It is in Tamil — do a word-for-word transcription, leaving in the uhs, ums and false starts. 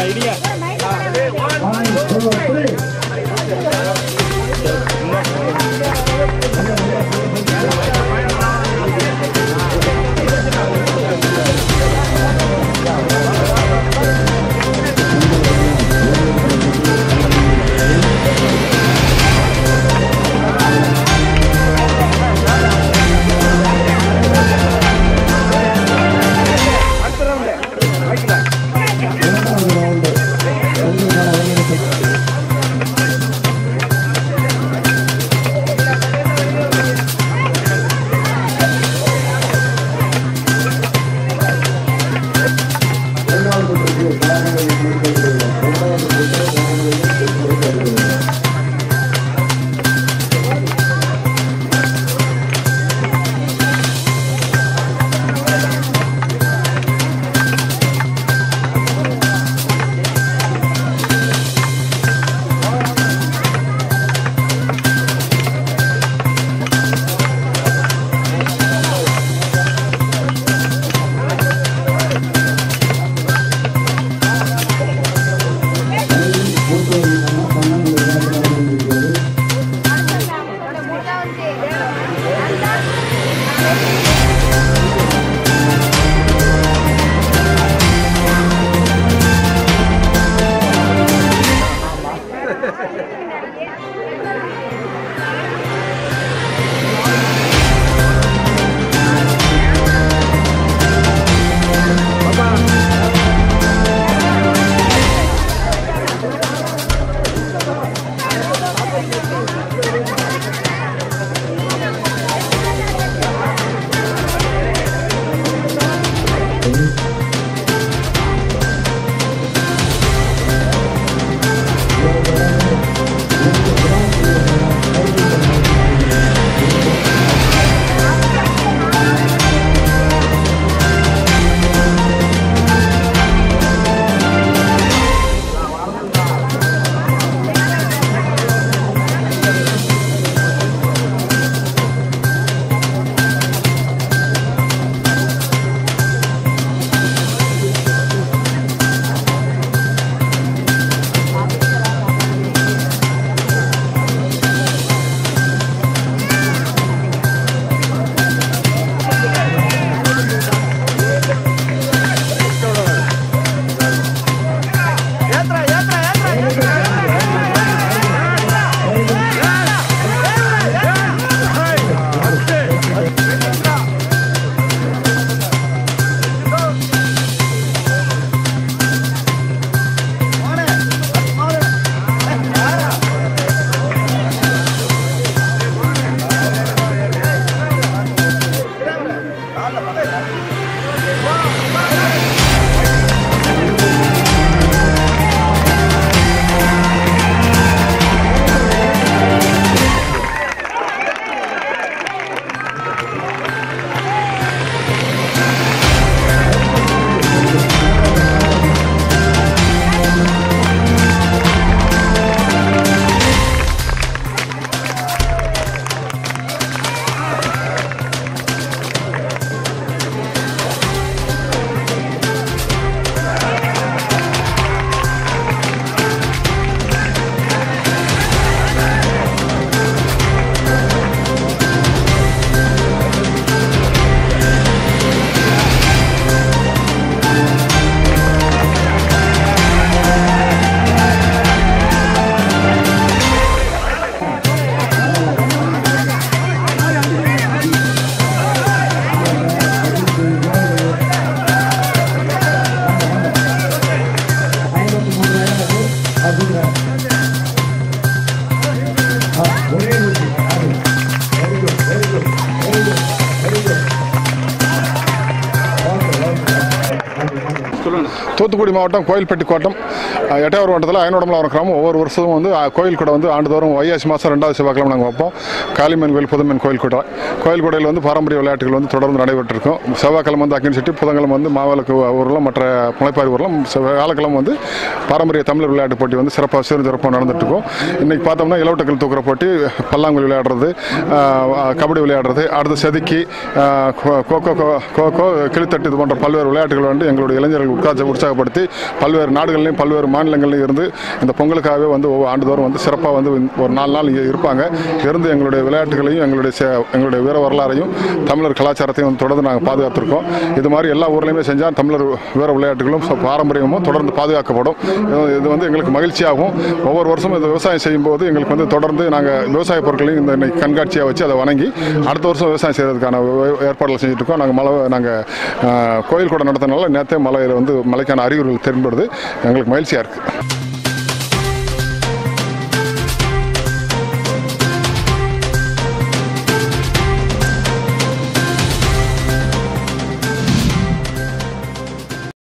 தூத்துக்குடி மாவட்டம் கோயில்பட்டி கோட்டம் எட்டாவது வட்டத்தில் ஐநூடமலம் கிராமம் ஒவ்வொரு வருஷமும் வந்து கோயில் கூட வந்து ஆண்டுதோறும் வைகாசி மாதம் ரெண்டாவது செவ்வாய்க்கிழமை நாங்கள் வைப்போம். காளிமன் கோயில் புதுமன் கோயில் கூட கோயில் கூடையில் வந்து பாரம்பரிய விளையாட்டுகள் வந்து தொடர்ந்து நடைபெற்றிருக்கும். செவ்வாய்க்கிழமை வந்து அக்கினி செட்டி, புதன்கிழமை வந்து மாவிளக்கு ஊரில் மற்ற முளைப்பாரி ஊரில், வியாழக்கிழமை வந்து பாரம்பரிய தமிழர் விளையாட்டு போட்டி வந்து சிறப்பாக சீரும் சிறப்பாக நடந்துட்டு இருக்கும். இன்றைக்கி பார்த்தோம்னா இலவட்டக்கல் தூக்குற போட்டி, பல்லாங்குழி விளையாடுறது, கபடி விளையாடுறது, அடுத்து செதுக்கி, கோகோ கோகோ கிளித்தட்டு இது போன்ற பல்வேறு விளையாட்டுகள் வந்து எங்களுடைய இளைஞர்கள் உற்சாக உற்சாகப்படுத்தி பல்வேறு நாடுகள்லையும் பல்வேறு மாநிலங்கள்லையும் இருந்து இந்த பொங்கலுக்காகவே வந்து ஒவ்வொரு ஆண்டுதோறும் வந்து சிறப்பாக வந்து ஒரு நாலு நாள் இங்கே இருப்பாங்க. இருந்து எங்களுடைய விளையாட்டுகளையும் எங்களுடைய எங்களுடைய வீர வரலாறையும் தமிழர் கலாச்சாரத்தையும் வந்து தொடர்ந்து நாங்கள் பாதுகாத்திருக்கோம். இது மாதிரி எல்லா ஊர்லையுமே செஞ்சால் தமிழர் வீர விளையாட்டுகளும் பாரம்பரியமும் தொடர்ந்து பாதுகாக்கப்படும். இது வந்து எங்களுக்கு மகிழ்ச்சியாகும். ஒவ்வொரு வருஷமும் இந்த விவசாயம் செய்யும்போது எங்களுக்கு வந்து தொடர்ந்து நாங்கள் விவசாய பொருட்களையும் இந்த கண்காட்சியாக வச்சு அதை வணங்கி அடுத்த வருஷம் விவசாயம் செய்கிறதுக்கான ஏற்பாடுகள் செஞ்சுட்டு இருக்கோம். நாங்கள் மழை நாங்கள் கோயில் கூட நடத்தினால நேற்றே மலையில் வந்து மழைக்கான அறிகுறிகள் தென்படுது. எங்களுக்கு மகிழ்ச்சியாக இருக்குது.